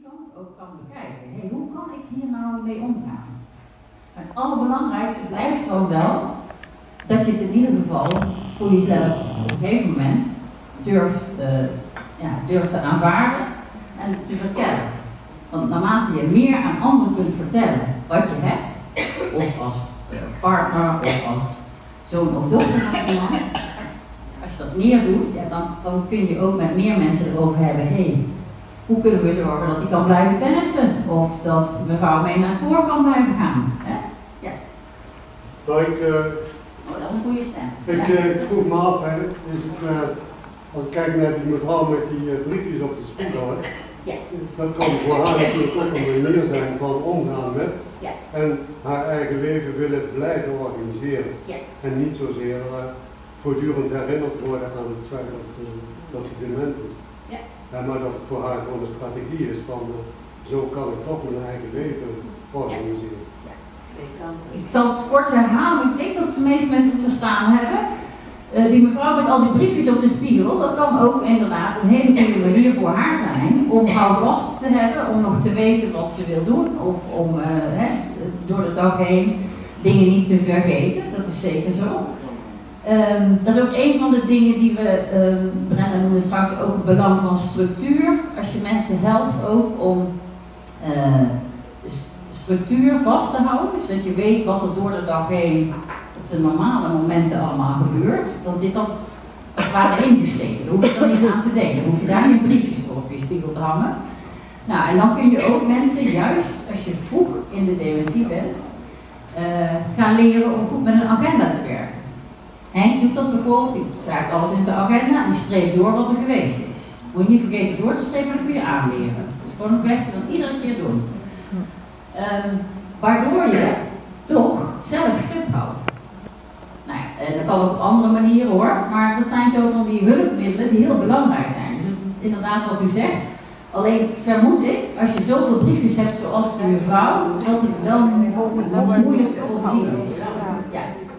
iemand ook kan bekijken. Hey, hoe kan ik hier nou mee omgaan? Het allerbelangrijkste blijft gewoon wel dat je het in ieder geval voor jezelf op een gegeven moment durft te aanvaarden en te vertellen. Want naarmate je meer aan anderen kunt vertellen wat je hebt, of als partner of als zoon of dochter van iemand, als je dat meer doet, ja, dan kun je ook met meer mensen erover hebben. Hey, hoe kunnen we zorgen dat hij kan blijven tennissen? Of dat mevrouw mee naar het koor kan blijven gaan? Hè? Ja. Nou, dat is een goede stem. Ik vroeg me af, hè, is het, als ik kijk naar die mevrouw met die briefjes op de spiegel, ja. Dat kan voor haar natuurlijk ook een manier zijn van omgaan met en haar eigen leven willen blijven organiseren. Ja. En niet zozeer voortdurend herinnerd worden aan het feit dat ze dement is. Ja. Maar dat het voor haar gewoon een strategie is van zo kan ik toch mijn eigen leven organiseren. Ja. Ik zal het kort herhalen, ik denk dat de meeste mensen het verstaan hebben. Die mevrouw met al die briefjes op de spiegel, dat kan ook inderdaad een hele goede manier voor haar zijn om houvast te hebben, om nog te weten wat ze wil doen of om door de dag heen dingen niet te vergeten, dat is zeker zo. Dat is ook een van de dingen die we, Brenda noemde straks ook het belang van structuur. Als je mensen helpt ook om structuur vast te houden, zodat je weet wat er door de dag heen op de normale momenten allemaal gebeurt, dan zit dat als het ware ingesleten. Dan hoef je er niet aan te denken. Dan hoef je daar geen briefjes voor op je spiegel te hangen. Nou, en dan kun je ook mensen, juist als je vroeg in de dementie bent, gaan leren om goed met een agenda te werken. Henk doet dat bijvoorbeeld, die schrijft alles in zijn agenda en die streept door wat er geweest is. Moet je niet vergeten door te strepen, maar dat kun je aanleren. Dat is gewoon een kwestie van iedere keer doen. Waardoor je toch zelf grip houdt. Nou ja, dat kan ook op andere manieren hoor, maar dat zijn zo van die hulpmiddelen die heel belangrijk zijn. Dus dat is inderdaad wat u zegt. Alleen vermoed ik, als je zoveel briefjes hebt zoals de mevrouw, dat het wel moeilijk te overzien is. Ja.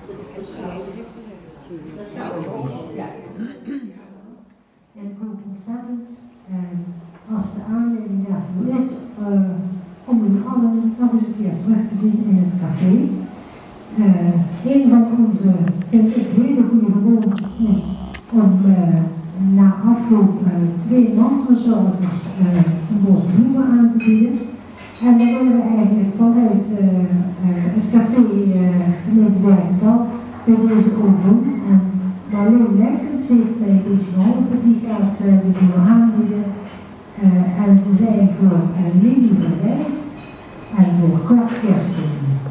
Dat is ook iets. Ja. En het komt ontzettend, als de aanleiding daartoe is, om u allen nog eens een keer terug te zien in het café. Een van onze, vind ik, hele goede gewoontes is om na afloop 2 mantelzorgers een bos bloemen aan te bieden. En dan willen we eigenlijk vanuit het café gemeente Werkendal bij deze ook doen. En Marleen Lekkens heeft mij een beetje geholpen, die gaat de bloemen aanbieden. En ze zijn voor Lili Verwijst en voor Cor Kersten.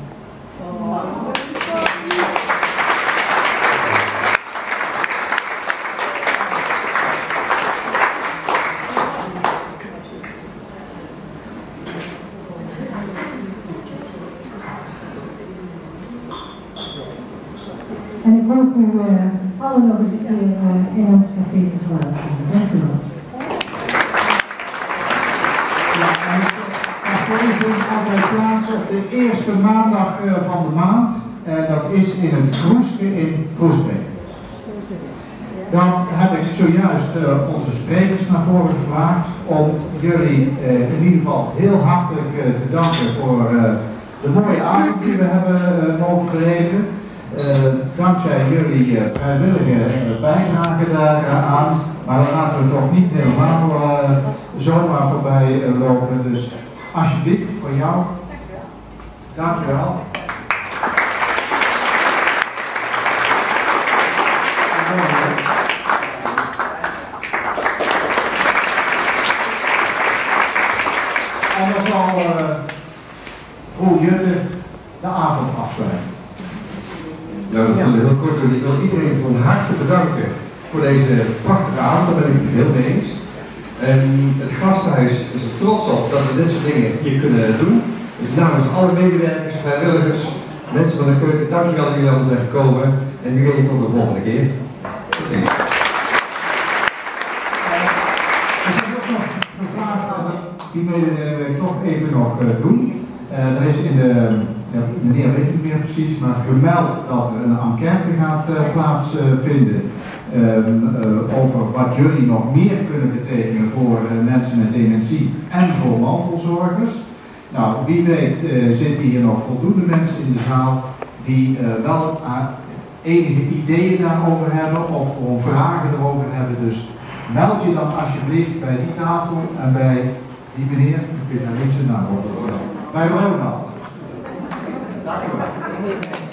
En ik hoop u allen nog eens een keer in ons café te verwelkomen. Dank u wel. Er vindt altijd plaats op de eerste maandag van de maand. Dat is in het Kroeske in Kroesbeek. Dan heb ik zojuist onze sprekers naar voren gevraagd om jullie in ieder geval heel hartelijk te danken voor de mooie avond die we hebben mogen beleven. Dankzij jullie vrijwillige bijdrage daaraan, maar dan laten we toch niet helemaal zomaar voorbij lopen. Dus alsjeblieft voor jou, dank je wel. En dan zal Roel Jutte de avond afsluiten. Nou, dat zal heel kort doen. Ik wil iedereen van harte bedanken voor deze prachtige avond, daar ben ik het heel mee eens. En het gasthuis is er trots op dat we dit soort dingen hier kunnen doen. Dus namens alle medewerkers, vrijwilligers, mensen van de keuken, dankjewel dat jullie allemaal zijn gekomen. En nu weer tot de volgende keer. Ik heb ook nog gevraagd, die mededeling wil ik toch even nog doen. Er is in de, meneer weet niet meer precies, maar gemeld dat er een enquête gaat plaatsvinden over wat jullie nog meer kunnen betekenen voor mensen met dementie en voor mantelzorgers. Nou, wie weet zitten hier nog voldoende mensen in de zaal die wel enige ideeën daarover hebben of gewoon vragen erover hebben. Dus meld je dan alsjeblieft bij die tafel en bij die meneer, ik weet niet zijn naam, bij Ronald. Dank u wel.